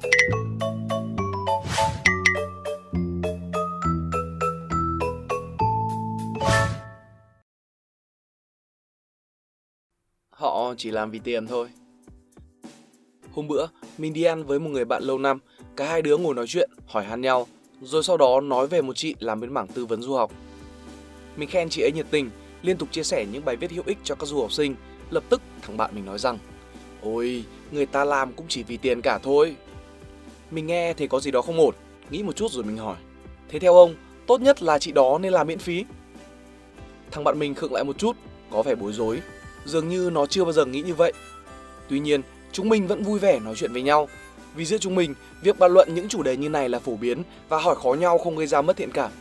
Họ chỉ làm vì tiền thôi. Hôm bữa, mình đi ăn với một người bạn lâu năm. Cả hai đứa ngồi nói chuyện, hỏi han nhau, rồi sau đó nói về một chị làm bên mảng tư vấn du học. Mình khen chị ấy nhiệt tình, liên tục chia sẻ những bài viết hữu ích cho các du học sinh. Lập tức thằng bạn mình nói rằng: ôi, người ta làm cũng chỉ vì tiền cả thôi. Mình nghe thấy có gì đó không ổn, nghĩ một chút rồi mình hỏi: thế theo ông, tốt nhất là chị đó nên làm miễn phí? Thằng bạn mình khựng lại một chút, có vẻ bối rối. Dường như nó chưa bao giờ nghĩ như vậy. Tuy nhiên, chúng mình vẫn vui vẻ nói chuyện với nhau. Vì giữa chúng mình, việc bàn luận những chủ đề như này là phổ biến và hỏi khó nhau không gây ra mất thiện cảm.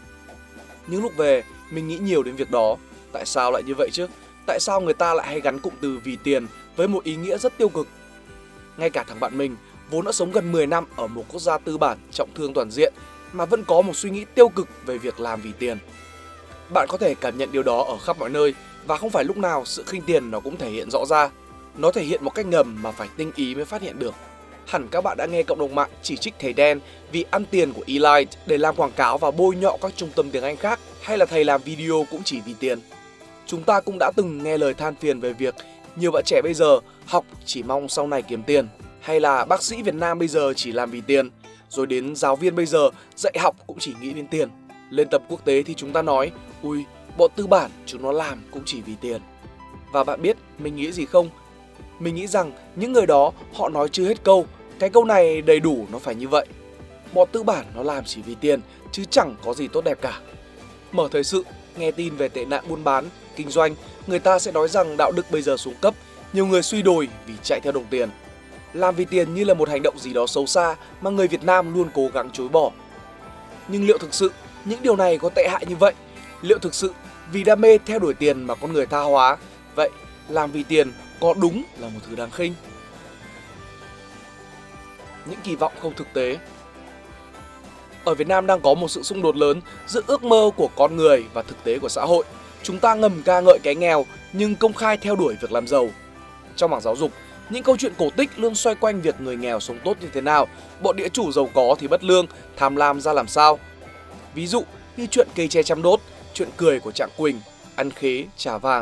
Những lúc về, mình nghĩ nhiều đến việc đó. Tại sao lại như vậy chứ? Tại sao người ta lại hay gắn cụm từ vì tiền với một ý nghĩa rất tiêu cực? Ngay cả thằng bạn mình, vốn đã sống gần 10 năm ở một quốc gia tư bản trọng thương toàn diện, mà vẫn có một suy nghĩ tiêu cực về việc làm vì tiền. Bạn có thể cảm nhận điều đó ở khắp mọi nơi, và không phải lúc nào sự khinh tiền nó cũng thể hiện rõ ra. Nó thể hiện một cách ngầm mà phải tinh ý mới phát hiện được. Hẳn các bạn đã nghe cộng đồng mạng chỉ trích thầy đen vì ăn tiền của Elite để làm quảng cáo và bôi nhọ các trung tâm tiếng Anh khác, hay là thầy làm video cũng chỉ vì tiền. Chúng ta cũng đã từng nghe lời than phiền về việc nhiều bạn trẻ bây giờ học chỉ mong sau này kiếm tiền, hay là bác sĩ Việt Nam bây giờ chỉ làm vì tiền, rồi đến giáo viên bây giờ dạy học cũng chỉ nghĩ đến tiền. Lên tập quốc tế thì chúng ta nói: ui, bọn tư bản chúng nó làm cũng chỉ vì tiền. Và bạn biết mình nghĩ gì không? Mình nghĩ rằng những người đó họ nói chưa hết câu. Cái câu này đầy đủ nó phải như vậy. Bọn tư bản nó làm chỉ vì tiền, chứ chẳng có gì tốt đẹp cả. Mở thời sự, nghe tin về tệ nạn buôn bán, kinh doanh, người ta sẽ nói rằng đạo đức bây giờ xuống cấp, nhiều người suy đồi vì chạy theo đồng tiền. Làm vì tiền như là một hành động gì đó xấu xa mà người Việt Nam luôn cố gắng chối bỏ. Nhưng liệu thực sự những điều này có tệ hại như vậy? Liệu thực sự vì đam mê theo đuổi tiền mà con người tha hóa? Vậy làm vì tiền có đúng là một thứ đáng khinh? Những kỳ vọng không thực tế. Ở Việt Nam đang có một sự xung đột lớn giữa ước mơ của con người và thực tế của xã hội. Chúng ta ngầm ca ngợi cái nghèo nhưng công khai theo đuổi việc làm giàu. Trong mảng giáo dục, những câu chuyện cổ tích luôn xoay quanh việc người nghèo sống tốt như thế nào, bọn địa chủ giàu có thì bất lương, tham lam ra làm sao. Ví dụ như chuyện cây tre chăm đốt, chuyện cười của Trạng Quỳnh, ăn khế, trà vàng.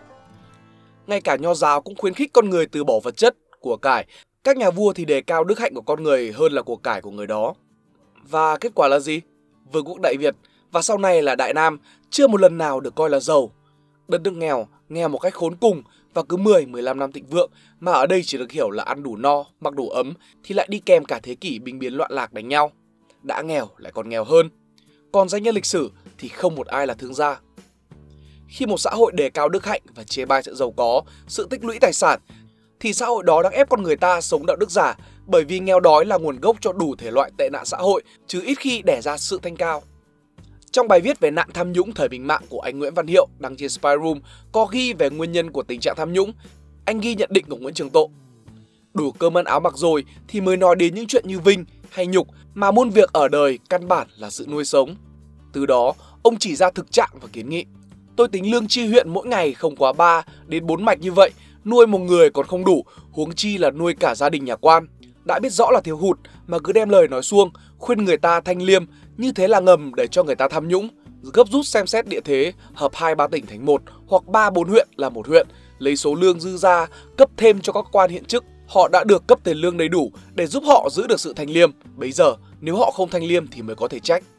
Ngay cả Nho giáo cũng khuyến khích con người từ bỏ vật chất, của cải. Các nhà vua thì đề cao đức hạnh của con người hơn là của cải của người đó. Và kết quả là gì? Vương quốc Đại Việt và sau này là Đại Nam chưa một lần nào được coi là giàu. Đất nước nghèo, nghèo một cách khốn cùng, và cứ 10-15 năm thịnh vượng, mà ở đây chỉ được hiểu là ăn đủ no, mặc đủ ấm, thì lại đi kèm cả thế kỷ binh biến loạn lạc đánh nhau. Đã nghèo lại còn nghèo hơn. Còn danh nhân lịch sử thì không một ai là thương gia. Khi một xã hội đề cao đức hạnh và chê bai sự giàu có, sự tích lũy tài sản, thì xã hội đó đang ép con người ta sống đạo đức giả, bởi vì nghèo đói là nguồn gốc cho đủ thể loại tệ nạn xã hội, chứ ít khi đẻ ra sự thanh cao. Trong bài viết về nạn tham nhũng thời bình mạng của anh Nguyễn Văn Hiệu đăng trên Spy Room có ghi về nguyên nhân của tình trạng tham nhũng. Anh ghi nhận định của Nguyễn Trường Tộ: đủ cơm ăn áo mặc rồi thì mới nói đến những chuyện như vinh hay nhục, mà muôn việc ở đời căn bản là sự nuôi sống. Từ đó, ông chỉ ra thực trạng và kiến nghị: tôi tính lương chi huyện mỗi ngày không quá 3 đến 4 mạch như vậy, nuôi một người còn không đủ, huống chi là nuôi cả gia đình nhà quan. Đã biết rõ là thiếu hụt mà cứ đem lời nói suông, khuyên người ta thanh liêm, như thế là ngầm để cho người ta tham nhũng. Gấp rút xem xét địa thế, hợp 2-3 tỉnh thành một hoặc 3-4 huyện là một huyện, lấy số lương dư ra cấp thêm cho các quan hiện chức. Họ đã được cấp tiền lương đầy đủ để giúp họ giữ được sự thanh liêm. Bấy giờ nếu họ không thanh liêm thì mới có thể trách.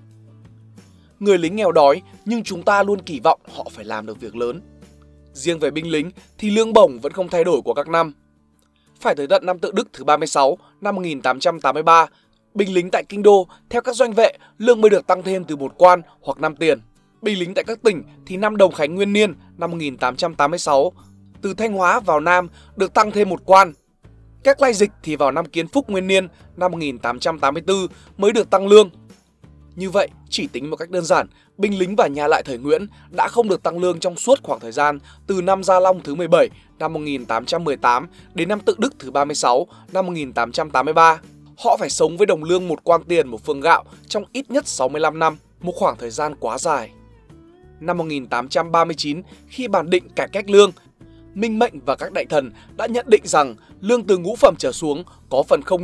Người lính nghèo đói nhưng chúng ta luôn kỳ vọng họ phải làm được việc lớn. Riêng về binh lính thì lương bổng vẫn không thay đổi qua các năm. Phải tới tận năm Tự Đức thứ 36 năm 1883, binh lính tại Kinh Đô theo các doanh vệ lương mới được tăng thêm từ 1 quan hoặc 5 tiền. Binh lính tại các tỉnh thì năm Đồng Khánh Nguyên Niên năm 1886, từ Thanh Hóa vào Nam được tăng thêm 1 quan. Các lai dịch thì vào năm Kiến Phúc Nguyên Niên năm 1884 mới được tăng lương. Như vậy, chỉ tính một cách đơn giản, binh lính và nhà lại thời Nguyễn đã không được tăng lương trong suốt khoảng thời gian từ năm Gia Long thứ 17 năm 1818 đến năm Tự Đức thứ 36 năm 1883. Họ phải sống với đồng lương 1 quan tiền 1 phương gạo trong ít nhất 65 năm, một khoảng thời gian quá dài. Năm 1839, khi bàn định cải cách lương, Minh Mệnh và các đại thần đã nhận định rằng lương từ ngũ phẩm trở xuống có phần không đủ,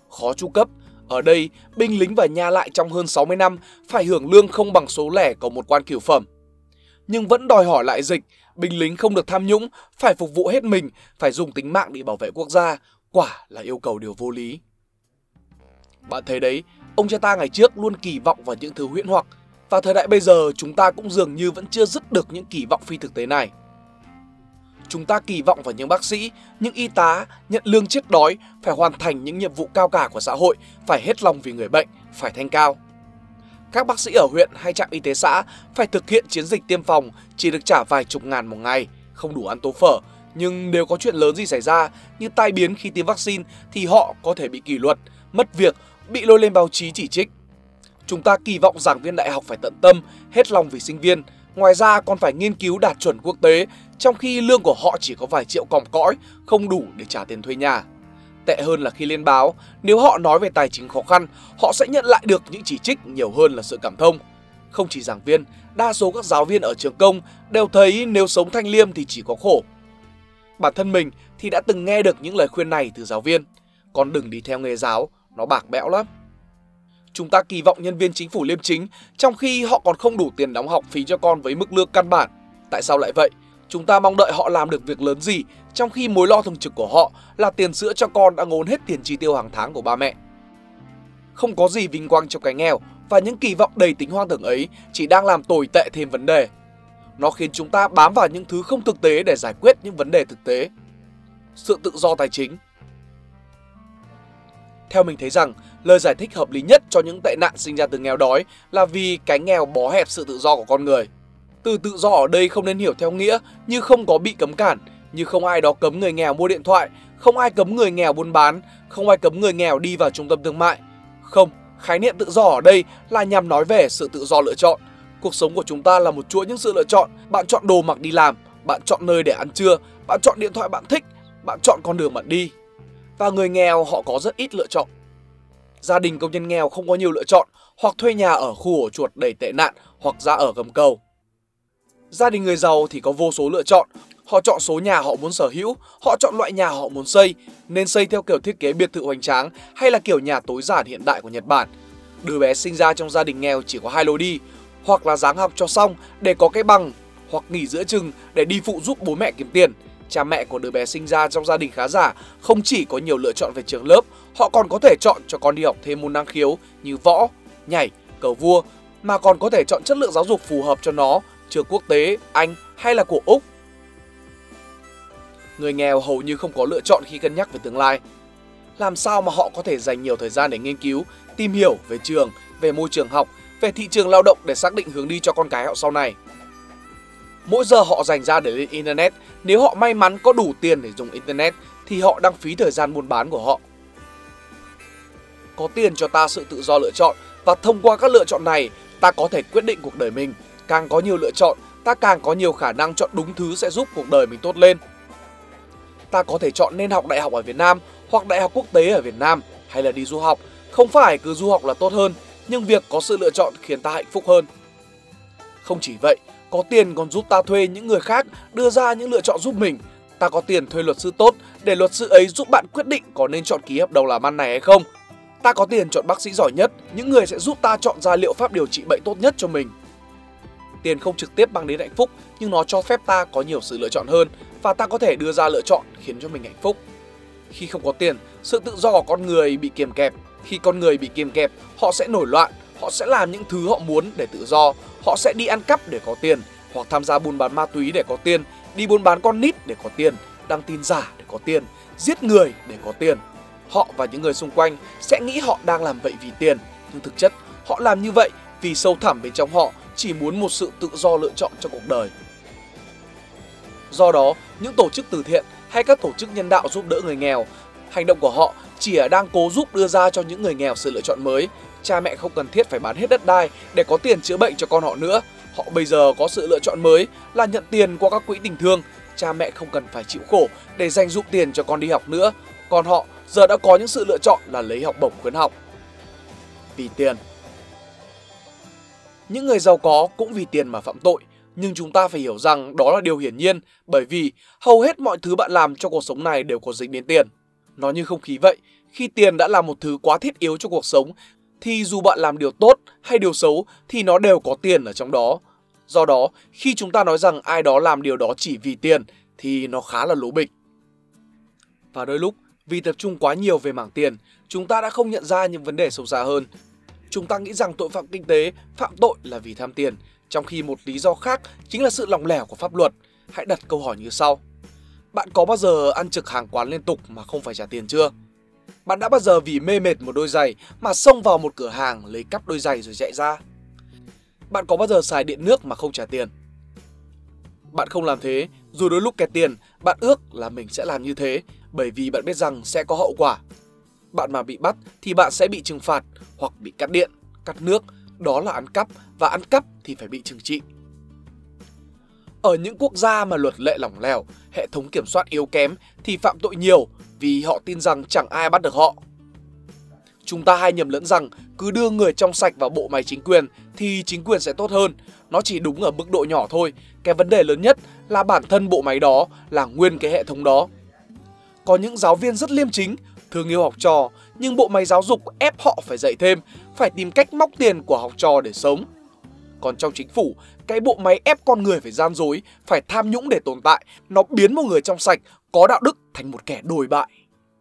khó tru cấp. Ở đây, binh lính và nha lại trong hơn 60 năm phải hưởng lương không bằng số lẻ của một quan cửu phẩm. Nhưng vẫn đòi hỏi lại dịch, binh lính không được tham nhũng, phải phục vụ hết mình, phải dùng tính mạng để bảo vệ quốc gia, quả là yêu cầu điều vô lý. Bạn thấy đấy, ông cha ta ngày trước luôn kỳ vọng vào những thứ huyễn hoặc, và thời đại bây giờ chúng ta cũng dường như vẫn chưa dứt được những kỳ vọng phi thực tế này. Chúng ta kỳ vọng vào những bác sĩ, những y tá nhận lương chết đói, phải hoàn thành những nhiệm vụ cao cả của xã hội, phải hết lòng vì người bệnh, phải thanh cao. Các bác sĩ ở huyện hay trạm y tế xã phải thực hiện chiến dịch tiêm phòng, chỉ được trả vài chục ngàn một ngày, không đủ ăn tô phở. Nhưng nếu có chuyện lớn gì xảy ra như tai biến khi tiêm vaccine thì họ có thể bị kỷ luật, mất việc, bị lôi lên báo chí chỉ trích. Chúng ta kỳ vọng giảng viên đại học phải tận tâm, hết lòng vì sinh viên, ngoài ra còn phải nghiên cứu đạt chuẩn quốc tế, trong khi lương của họ chỉ có vài triệu còm cõi, không đủ để trả tiền thuê nhà. Tệ hơn là khi lên báo, nếu họ nói về tài chính khó khăn, họ sẽ nhận lại được những chỉ trích nhiều hơn là sự cảm thông. Không chỉ giảng viên, đa số các giáo viên ở trường công đều thấy nếu sống thanh liêm thì chỉ có khổ. Bản thân mình thì đã từng nghe được những lời khuyên này từ giáo viên: con đừng đi theo nghề giáo, nó bạc bẽo lắm. Chúng ta kỳ vọng nhân viên chính phủ liêm chính, trong khi họ còn không đủ tiền đóng học phí cho con với mức lương căn bản. Tại sao lại vậy? Chúng ta mong đợi họ làm được việc lớn gì, trong khi mối lo thường trực của họ là tiền sữa cho con đã ngốn hết tiền chi tiêu hàng tháng của ba mẹ. Không có gì vinh quang trong cái nghèo, và những kỳ vọng đầy tính hoang tưởng ấy chỉ đang làm tồi tệ thêm vấn đề. Nó khiến chúng ta bám vào những thứ không thực tế để giải quyết những vấn đề thực tế. Sự tự do tài chính. Theo mình thấy rằng, lời giải thích hợp lý nhất cho những tệ nạn sinh ra từ nghèo đói là vì cái nghèo bó hẹp sự tự do của con người. Từ tự do ở đây không nên hiểu theo nghĩa như không có bị cấm cản, như không ai đó cấm người nghèo mua điện thoại, không ai cấm người nghèo buôn bán, không ai cấm người nghèo đi vào trung tâm thương mại. Không, khái niệm tự do ở đây là nhằm nói về sự tự do lựa chọn. Cuộc sống của chúng ta là một chuỗi những sự lựa chọn. Bạn chọn đồ mặc đi làm, bạn chọn nơi để ăn trưa, bạn chọn điện thoại bạn thích, bạn chọn con đường bạn đi. Và người nghèo họ có rất ít lựa chọn. Gia đình công nhân nghèo không có nhiều lựa chọn, hoặc thuê nhà ở khu ổ chuột đầy tệ nạn, hoặc ra ở gầm cầu. Gia đình người giàu thì có vô số lựa chọn. Họ chọn số nhà họ muốn sở hữu, họ chọn loại nhà họ muốn xây, nên xây theo kiểu thiết kế biệt thự hoành tráng hay là kiểu nhà tối giản hiện đại của Nhật Bản. Đứa bé sinh ra trong gia đình nghèo chỉ có hai lối đi: hoặc là ráng học cho xong để có cái bằng, hoặc nghỉ giữa chừng để đi phụ giúp bố mẹ kiếm tiền. Cha mẹ của đứa bé sinh ra trong gia đình khá giả không chỉ có nhiều lựa chọn về trường lớp, họ còn có thể chọn cho con đi học thêm môn năng khiếu như võ, nhảy, cờ vua, mà còn có thể chọn chất lượng giáo dục phù hợp cho nó, trường quốc tế, Anh hay là của Úc. Người nghèo hầu như không có lựa chọn khi cân nhắc về tương lai. Làm sao mà họ có thể dành nhiều thời gian để nghiên cứu, tìm hiểu về trường, về môi trường học, về thị trường lao động để xác định hướng đi cho con cái họ sau này? Mỗi giờ họ dành ra để lên Internet, nếu họ may mắn có đủ tiền để dùng Internet thì họ đang phí thời gian buôn bán của họ. Có tiền cho ta sự tự do lựa chọn, và thông qua các lựa chọn này, ta có thể quyết định cuộc đời mình. Càng có nhiều lựa chọn, ta càng có nhiều khả năng chọn đúng thứ sẽ giúp cuộc đời mình tốt lên. Ta có thể chọn nên học đại học ở Việt Nam hoặc đại học quốc tế ở Việt Nam, hay là đi du học. Không phải cứ du học là tốt hơn, nhưng việc có sự lựa chọn khiến ta hạnh phúc hơn. Không chỉ vậy, có tiền còn giúp ta thuê những người khác đưa ra những lựa chọn giúp mình. Ta có tiền thuê luật sư tốt để luật sư ấy giúp bạn quyết định có nên chọn ký hợp đồng làm ăn này hay không. Ta có tiền chọn bác sĩ giỏi nhất, những người sẽ giúp ta chọn ra liệu pháp điều trị bệnh tốt nhất cho mình. Tiền không trực tiếp mang đến hạnh phúc, nhưng nó cho phép ta có nhiều sự lựa chọn hơn, và ta có thể đưa ra lựa chọn khiến cho mình hạnh phúc. Khi không có tiền, sự tự do của con người bị kiềm kẹp. Khi con người bị kiềm kẹp, họ sẽ nổi loạn, họ sẽ làm những thứ họ muốn để tự do. Họ sẽ đi ăn cắp để có tiền, hoặc tham gia buôn bán ma túy để có tiền, đi buôn bán con nít để có tiền, đăng tin giả để có tiền, giết người để có tiền. Họ và những người xung quanh sẽ nghĩ họ đang làm vậy vì tiền, nhưng thực chất họ làm như vậy vì sâu thẳm bên trong họ chỉ muốn một sự tự do lựa chọn cho cuộc đời. Do đó, những tổ chức từ thiện hay các tổ chức nhân đạo giúp đỡ người nghèo, hành động của họ chỉ đang cố giúp đưa ra cho những người nghèo sự lựa chọn mới. Cha mẹ không cần thiết phải bán hết đất đai để có tiền chữa bệnh cho con họ nữa. Họ bây giờ có sự lựa chọn mới là nhận tiền qua các quỹ tình thương. Cha mẹ không cần phải chịu khổ để dành dụm tiền cho con đi học nữa. Còn họ giờ đã có những sự lựa chọn là lấy học bổng khuyến học. Vì tiền. Những người giàu có cũng vì tiền mà phạm tội, nhưng chúng ta phải hiểu rằng đó là điều hiển nhiên, bởi vì hầu hết mọi thứ bạn làm trong cuộc sống này đều có dính đến tiền. Nó như không khí vậy, Khi tiền đã là một thứ quá thiết yếu cho cuộc sống, thì dù bạn làm điều tốt hay điều xấu thì nó đều có tiền ở trong đó. Do đó, khi chúng ta nói rằng ai đó làm điều đó chỉ vì tiền thì nó khá là lố bịch. Và đôi lúc, vì tập trung quá nhiều về mảng tiền, chúng ta đã không nhận ra những vấn đề sâu xa hơn. Chúng ta nghĩ rằng tội phạm kinh tế phạm tội là vì tham tiền, trong khi một lý do khác chính là sự lỏng lẻo của pháp luật. Hãy đặt câu hỏi như sau. Bạn có bao giờ ăn trực hàng quán liên tục mà không phải trả tiền chưa? Bạn đã bao giờ vì mê mệt một đôi giày mà xông vào một cửa hàng lấy cắp đôi giày rồi chạy ra? Bạn có bao giờ xài điện nước mà không trả tiền? Bạn không làm thế, dù đôi lúc kẹt tiền, bạn ước là mình sẽ làm như thế, bởi vì bạn biết rằng sẽ có hậu quả. Bạn mà bị bắt thì bạn sẽ bị trừng phạt hoặc bị cắt điện, cắt nước, đó là ăn cắp, và ăn cắp thì phải bị trừng trị. Ở những quốc gia mà luật lệ lỏng lẻo, hệ thống kiểm soát yếu kém thì phạm tội nhiều vì họ tin rằng chẳng ai bắt được họ. Chúng ta hay nhầm lẫn rằng cứ đưa người trong sạch vào bộ máy chính quyền thì chính quyền sẽ tốt hơn. Nó chỉ đúng ở mức độ nhỏ thôi. Cái vấn đề lớn nhất là bản thân bộ máy đó, là nguyên cái hệ thống đó. Có những giáo viên rất liêm chính, thương yêu học trò, nhưng bộ máy giáo dục ép họ phải dạy thêm, phải tìm cách móc tiền của học trò để sống. Còn trong chính phủ, cái bộ máy ép con người phải gian dối, phải tham nhũng để tồn tại, nó biến một người trong sạch, có đạo đức thành một kẻ đồi bại.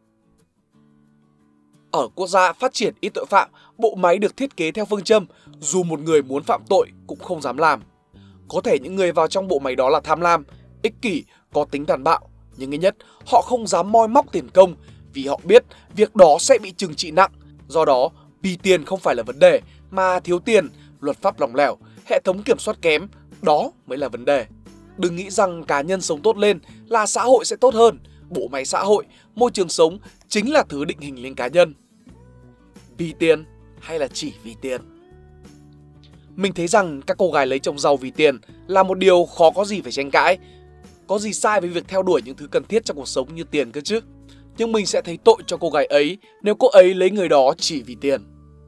Ở quốc gia phát triển ít tội phạm, bộ máy được thiết kế theo phương châm dù một người muốn phạm tội cũng không dám làm. Có thể những người vào trong bộ máy đó là tham lam, ích kỷ, có tính tàn bạo, nhưng ít nhất họ không dám moi móc tiền công vì họ biết việc đó sẽ bị trừng trị nặng. Do đó, vì tiền không phải là vấn đề, mà thiếu tiền, luật pháp lỏng lẻo, hệ thống kiểm soát kém, đó mới là vấn đề. Đừng nghĩ rằng cá nhân sống tốt lên là xã hội sẽ tốt hơn. Bộ máy xã hội, môi trường sống chính là thứ định hình lên cá nhân. Vì tiền hay là chỉ vì tiền? Mình thấy rằng các cô gái lấy chồng giàu vì tiền là một điều khó có gì phải tranh cãi. Có gì sai với việc theo đuổi những thứ cần thiết trong cuộc sống như tiền cơ chứ? Nhưng mình sẽ thấy tội cho cô gái ấy nếu cô ấy lấy người đó chỉ vì tiền.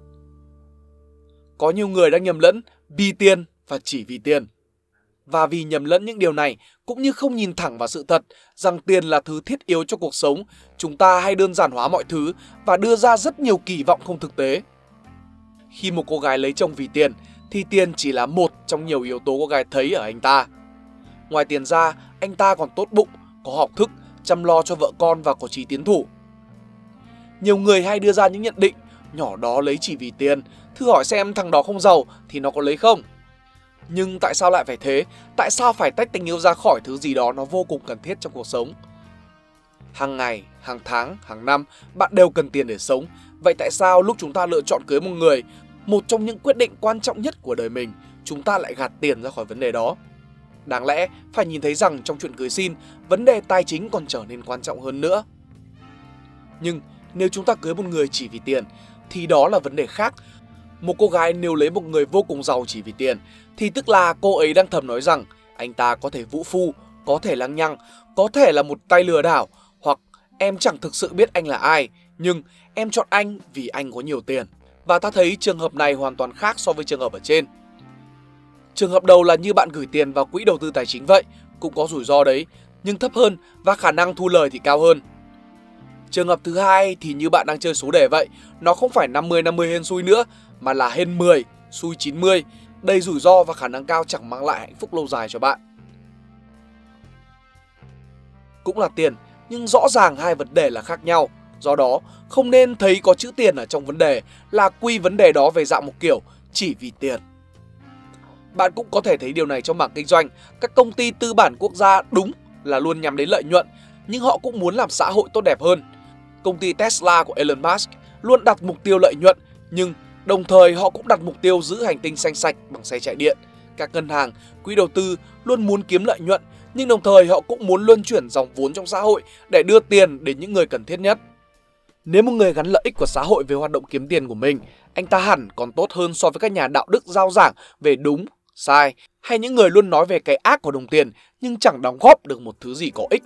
Có nhiều người đang nhầm lẫn vì tiền và chỉ vì tiền. Và vì nhầm lẫn những điều này, cũng như không nhìn thẳng vào sự thật rằng tiền là thứ thiết yếu cho cuộc sống, chúng ta hay đơn giản hóa mọi thứ và đưa ra rất nhiều kỳ vọng không thực tế. Khi một cô gái lấy chồng vì tiền, thì tiền chỉ là một trong nhiều yếu tố cô gái thấy ở anh ta. Ngoài tiền ra, anh ta còn tốt bụng, có học thức, chăm lo cho vợ con và có chí tiến thủ. Nhiều người hay đưa ra những nhận định nhỏ đó lấy chỉ vì tiền, thử hỏi xem thằng đó không giàu thì nó có lấy không? Nhưng tại sao lại phải thế? Tại sao phải tách tình yêu ra khỏi thứ gì đó nó vô cùng cần thiết trong cuộc sống? Hàng ngày, hàng tháng, hàng năm, bạn đều cần tiền để sống. Vậy tại sao lúc chúng ta lựa chọn cưới một người, một trong những quyết định quan trọng nhất của đời mình, chúng ta lại gạt tiền ra khỏi vấn đề đó? Đáng lẽ phải nhìn thấy rằng trong chuyện cưới xin, vấn đề tài chính còn trở nên quan trọng hơn nữa. Nhưng nếu chúng ta cưới một người chỉ vì tiền, thì đó là vấn đề khác. Một cô gái nếu lấy một người vô cùng giàu chỉ vì tiền, thì tức là cô ấy đang thầm nói rằng anh ta có thể vũ phu, có thể lăng nhăng, có thể là một tay lừa đảo, hoặc em chẳng thực sự biết anh là ai, nhưng em chọn anh vì anh có nhiều tiền. Và ta thấy trường hợp này hoàn toàn khác so với trường hợp ở trên. Trường hợp đầu là như bạn gửi tiền vào quỹ đầu tư tài chính vậy, cũng có rủi ro đấy, nhưng thấp hơn và khả năng thu lời thì cao hơn. Trường hợp thứ hai thì như bạn đang chơi số đề vậy, nó không phải 50-50 hên xui nữa, mà là hên 10, xui 90, đầy rủi ro và khả năng cao chẳng mang lại hạnh phúc lâu dài cho bạn. Cũng là tiền, nhưng rõ ràng hai vấn đề là khác nhau. Do đó, không nên thấy có chữ tiền ở trong vấn đề là quy vấn đề đó về dạng một kiểu chỉ vì tiền. Bạn cũng có thể thấy điều này trong mảng kinh doanh. Các công ty tư bản quốc gia đúng là luôn nhắm đến lợi nhuận, nhưng họ cũng muốn làm xã hội tốt đẹp hơn. Công ty Tesla của Elon Musk luôn đặt mục tiêu lợi nhuận, nhưng đồng thời họ cũng đặt mục tiêu giữ hành tinh xanh sạch bằng xe chạy điện. Các ngân hàng, quỹ đầu tư luôn muốn kiếm lợi nhuận, nhưng đồng thời họ cũng muốn luân chuyển dòng vốn trong xã hội để đưa tiền đến những người cần thiết nhất. Nếu một người gắn lợi ích của xã hội với hoạt động kiếm tiền của mình, anh ta hẳn còn tốt hơn so với các nhà đạo đức rao giảng về đúng, sai, hay những người luôn nói về cái ác của đồng tiền nhưng chẳng đóng góp được một thứ gì có ích.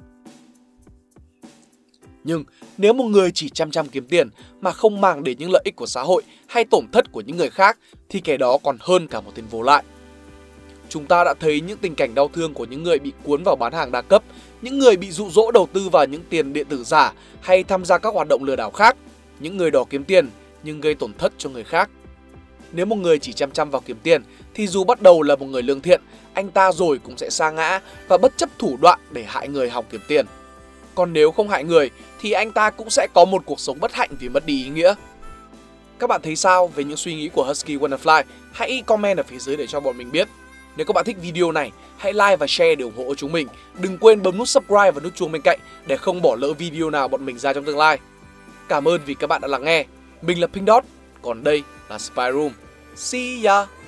Nhưng nếu một người chỉ chăm kiếm tiền mà không màng đến những lợi ích của xã hội hay tổn thất của những người khác, thì kẻ đó còn hơn cả một tên vô lại. Chúng ta đã thấy những tình cảnh đau thương của những người bị cuốn vào bán hàng đa cấp, những người bị dụ dỗ đầu tư vào những tiền điện tử giả hay tham gia các hoạt động lừa đảo khác. những người đó kiếm tiền nhưng gây tổn thất cho người khác. Nếu một người chỉ chăm chăm vào kiếm tiền thì dù bắt đầu là một người lương thiện, anh ta rồi cũng sẽ sa ngã và bất chấp thủ đoạn để hại người hòng kiếm tiền. Còn nếu không hại người thì anh ta cũng sẽ có một cuộc sống bất hạnh vì mất đi ý nghĩa. Các bạn thấy sao về những suy nghĩ của Husky Wannafly? Hãy comment ở phía dưới để cho bọn mình biết. Nếu các bạn thích video này, hãy like và share để ủng hộ chúng mình. Đừng quên bấm nút subscribe và nút chuông bên cạnh để không bỏ lỡ video nào bọn mình ra trong tương lai. Cảm ơn vì các bạn đã lắng nghe. Mình là Pink Dot, còn đây là Spy Room. See ya!